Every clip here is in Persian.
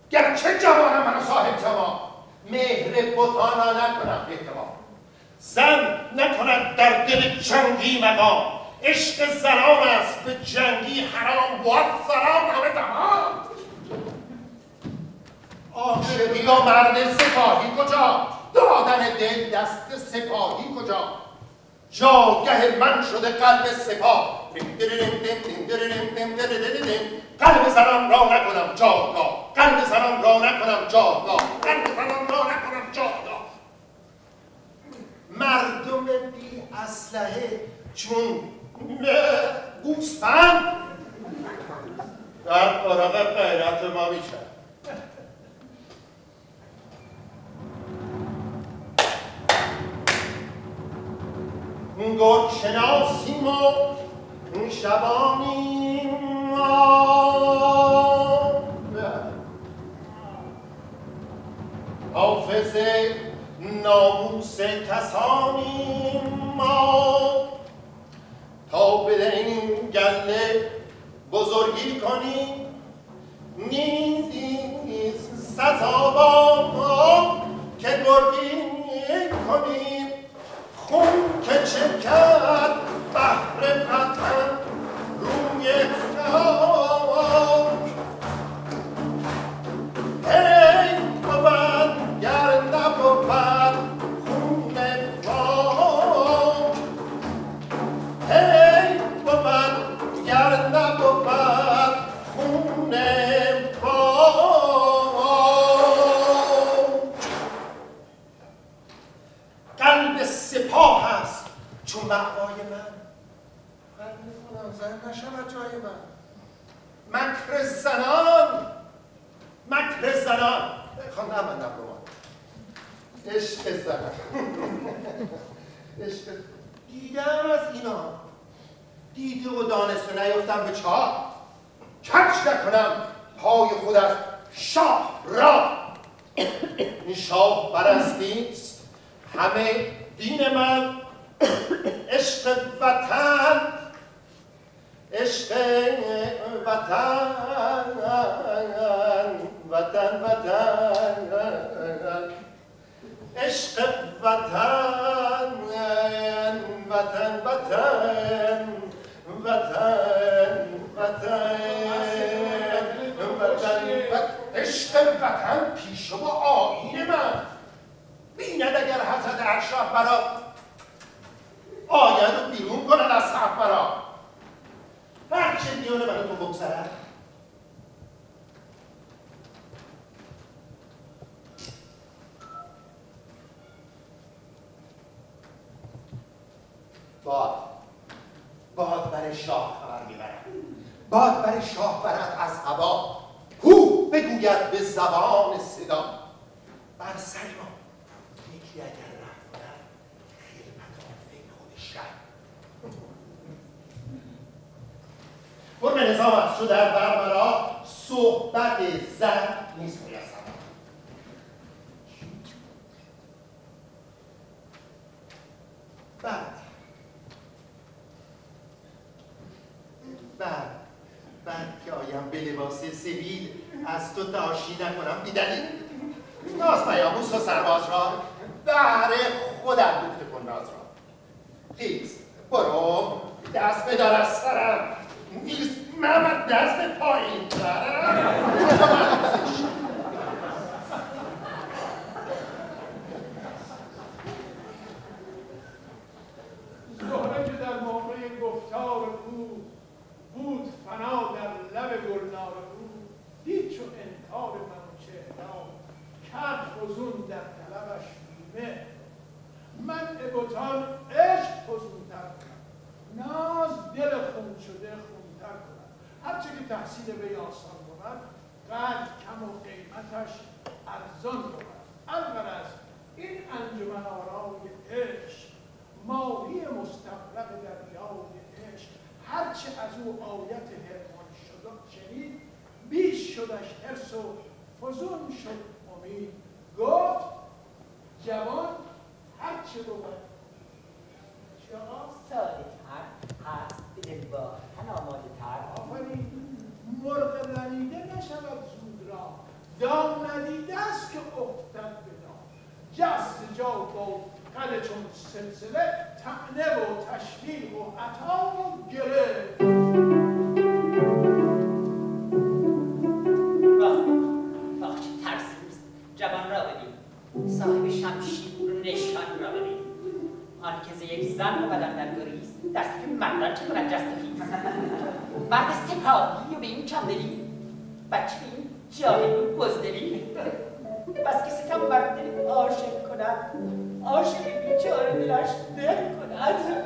گرچه جوانم من صاحب جوان، مهر بتانا نکنم احتمام. زن نکند در دل جنگی مقام، عشق زنان است به جنگی حرام، بود سلام همه تمام. عاشقی و مرد سپاهی کجا، دادن دل دست سپاهی کجا؟ جاگه من شده قلب سپاه، قلب زنان را نکنم جاگاه، قلب زنان را نکنم جاگاه، قلب زنان را نکنم جاگاه. مردم بی اسلحه چون گوسفند در قرق غیرت ما میشن. گرگ شناسیم و شبانیم حافظ ناموس کسانیم ما، تا بدهیم گله بزرگی کنیم نیز سزاوار که گرگی کنیم. خون که چکد بحر وطن روی خاک، هی بود گر نبود خون پاک، هی بود گر نبود خون پاک. قلب سپاه است چون مأوای من، من میکنم زن نشود جای من. مکر زنان، مکر زنان خواندم من نبروان عشق زنان عشق دیدم از اینا، دیده و دانسته نیفتم به چاه، کج نکنم پای خود از شاه را. این شاه پرستیست همه دین من، عشق وطن، عشق وطن، وطن وطن، عشق وطن، وطن وطن، وطن وطن، عشق وطن پیشه و آیین من. بیند اگر حضرت اشرف برا آید و بیرون کنن از صف برا، هرچه دیونه منو تو بگذرد. باد بر شاه خبر میبرد، باد بر شاه برد از هوا، هو بگوید به زبان صدا، بر سر ما یکی اگر رفت کنن خدمت فکر خودش کرد. فرم نظام است شد در برمرا، صحبت زن نیست میرسد. بعد که آیم به لباس سیویل از تو تاشی نکنم بیدلیل، ناز پیاموس و سرباز را بهر خودم دوخته کن ناز را. خیز برو دست بدار از سرم، نیست من دست به پایین دارم. زهره که در موقع گفتار او بود فنا در لب گلنار او، دید چون انکار منوچهر را کرد فزون در طلبش بیمه. منع بتان عشق فزونتر کنم، ناز دل خون شده خونتر کنم. هرچه که تحصیل به آسان بود قدر کم و قیمتش ارزان بود. الغرض این انجمن آرای عشق ماهی مستغرق دریای عشق، هرچه از او آیت حرمان شد شنید، بیش شدش حرص و فزون شد امید. گفت جوان هرچه بود شما ساده تر هست به دلباختن آماده تر. آفرین. مرغ رمیده نشود زود را، دام جست جا با قد چون سلسله طعنه و تشویق و عطا و گره. واخ چه ترسوست. جوان را ببین، صاحب شمشیر و نشان را ببین. آن که ز یک زن و بدن در گریز در صف مردان چه کند جست و خیز. مرد سپاهی و به این کمدلی، بچه به این جاهل و بزدلی. بس که ستم بر دل عاشق کند، عاشق بیچاره دلش ده کند.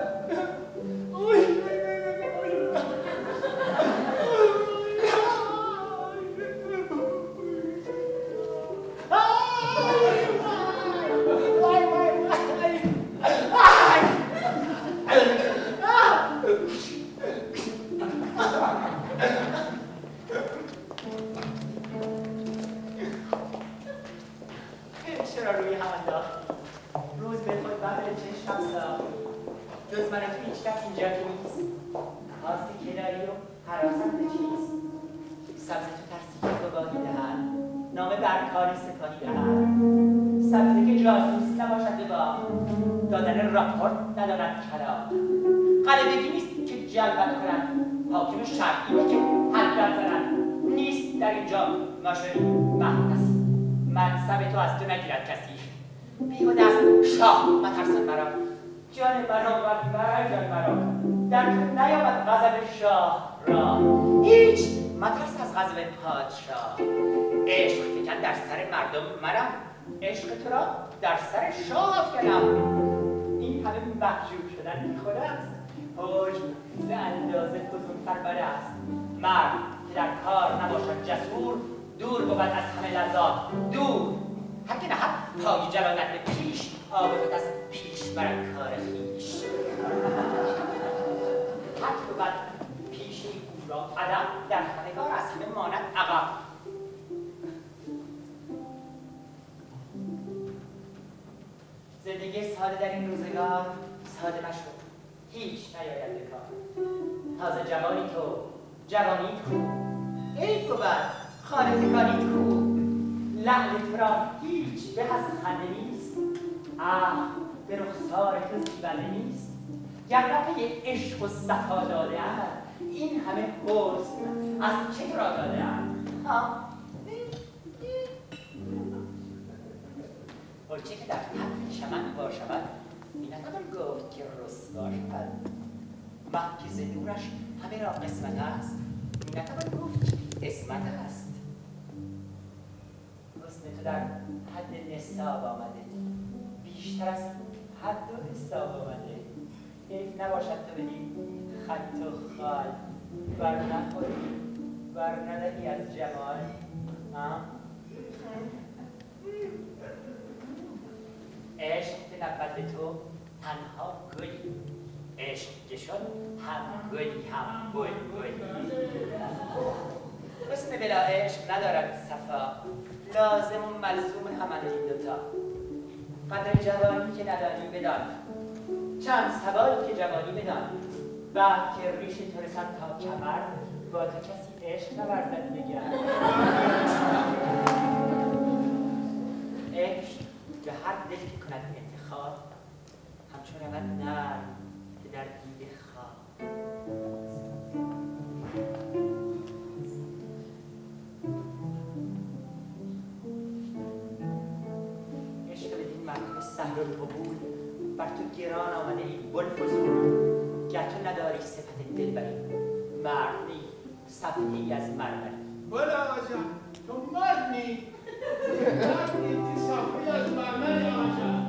چرا روی هم انداختی؟ روز به خود بغل چشم ساختی. جز من تو هیچ کس اینجا که نیست. خاص کناری و حراست چیست؟ سبز تو ترسی که گواهی دهد، نامه بر کار سپاهی دهد. سبزه که جاسوس نباشد به بام، دادن راپورت ندارد کلام. قلبگی نیست که جلبت کند، حاکم شرعی که حدت زند. نیست در اینجا ماشری محبسی، منصب تو از تو نگیرد کسی. بیهوده است شاه مترسان مرا، جان مرا و جان مرا. در تو نیامد غضب شاه را، هیچ مترس از غضب پادشاه. عشق فکن در سر مردم مرم، عشق تو را در سر شاه افکنم. این همه محجوب شدن بی خود است، حجم ز اندازه فزونتر بده است. مرد که در کار نباشد جسور، دور بود از همه لذات دور. هر که نهد پای جلالت به پیش، عاقبت از پیش برد کار خویش. هر که بود پیش او را ادب، در همگار از همه ماند عقب. زندگی ساده در این روزگار ساده مشد، هیچ نیاید به کار. تازه جوانی تو، جوانیت کو، عیب بود خانه تکانیت کو. لعل تو را هیچ به از خنده نیست، به رخسار تو زیبنده نیست. گر نفع عشق و صفا داده اند، این همه حسن از چه تو را داده اند؟ هرچه که در طرف چمن باشد، می نتوان گفت که رسوا شود. مه که ز نورش همه را قسمت است، می نتوان گفت که عصمت است. حسن تو در حد نصاب آمده، بیشتر از حد و حساب آمده. حیف نباشد تو بدی خط و خال، بر نخوری بر ندهی از جمال. عشق که نبود به تو تنها گلی، عشق که شد هم گلی هم بلبلی. حسن بلا عشق ندارد صفا، لازم و ملزوم همند این دوتا. قدر جوانی که ندانی بدان، چند سوالی که جوانی بدان. بعد که ریش تو رسد تا کمر، با تو کسی عشق نورزد بگرد. عشق به هر دلی که کند انتخاب، همچون رود نرم که در دیده خواب. عشق بدین مرکب سهل القبول، بر تو گران آمده این بلفضول. گر تو نداری صفت دلبری، مرد نی صفحه‌ای از مرمری. بله آقا جان، تو مرد نی، مرد نی تی صفحه‌ای از مرمری آقا جان.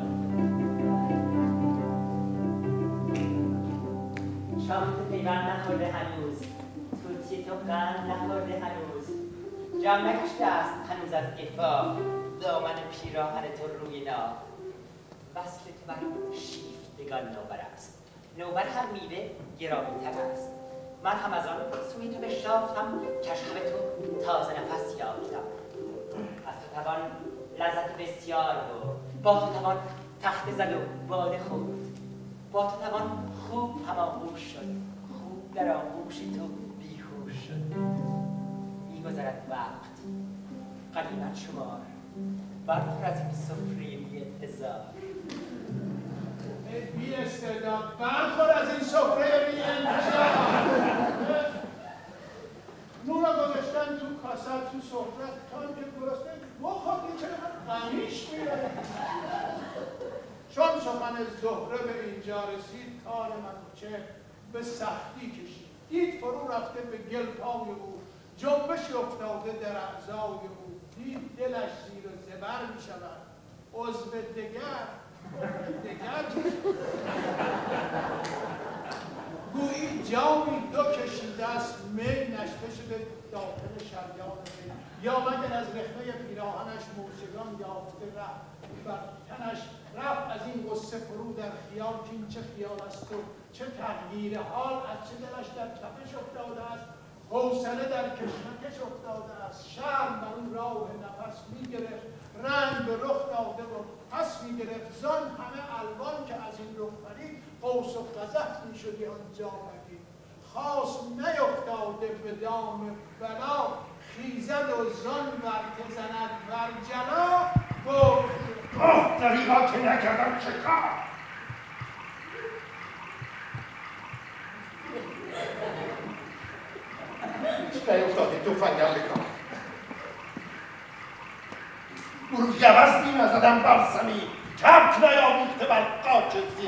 شاخ تو پیوند نخورده هنوز، توتی تو قند نخورده هنوز. جمع نکشته است هنوز از عفاف، دامن پیراهن تو روی ناف. وصل تو بر شیفتگان نوبر است، نوبر هر میوه گرامی‌تر است. من هم از آن سوی تو بشتافتم، کش همه تو تازه نفس یافتم. از تو توان لذت بسیار بود، با تو توان تخته زد و باده خورد. با تو توان خوب هماغوش شد، خوب در آغوش تو بیهوش شد. می‌گذرد وقت قدیمت شمار، برخور از این سفره بی انتظار. بی استعداد برخور از این سفره بی انتظار. نون رو گذاشتن تو کاسه تو سفره تا که درسته بخوردی چرا غمیش میره. چون سخن زهره به اینجا رسید کار منوچهر به سختی کشید. دید فرو رفته به گل پای او، جنبشی افتاده در اعضای او. دید دلش زیر و زبر می شود، عضو دگر گویی جامی دو کشیده است، می نشته شده داخل شریان می، یا مگر از رخنه پیراهنش موشگان یافته رفت بر تنش رفت از این غصه فرو در خیال که این چه خیال است و چه تغییر حال، از چه دلش در تپش افتاده است، حوصله در کشمکش افتاده است. شرم بر اون راه نفس میگرفت، رنگ به رخ داده و پس میگرفت. زان همه الوان که از این رخ پرید، قوس و قزح میشدی آنجا مگی. خواست نیفتاده به دام بلا، خیزد و زان ورته زند بر جلا. گفت دریغا که نکردم چه کار. هیچ نیفتاده تفنگم بکن. برو گوزنی نزدم بر زمین، کبک نیاویخته بر قاچ زیر.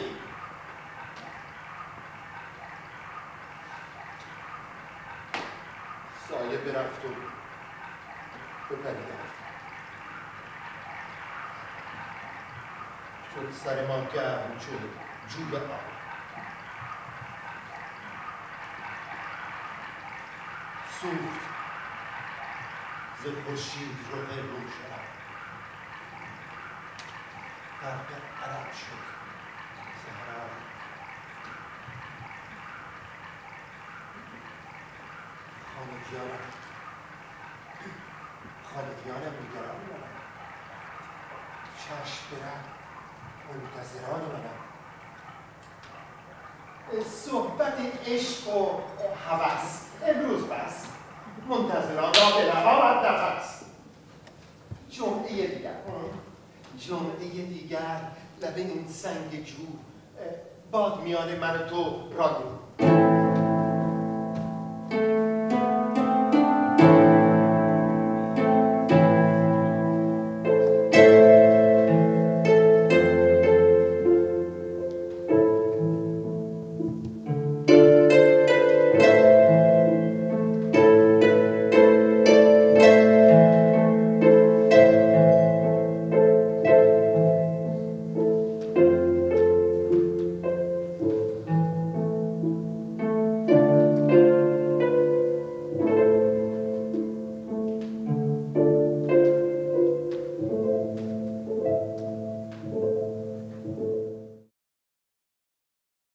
سایه برفت و بپریده شد سر ما گرم چون جوب آب. سوخت ز خورشید رخ روشن، غرق عرق شد ز حرارت. خانگیانم نگران منم، چشم برم منتظران منم. صحبت عشق و هوس امروز بس، منتظران را به نهایت نفس. جمعه دیگر لب این سنگ جو، باد میان من و تو راندو.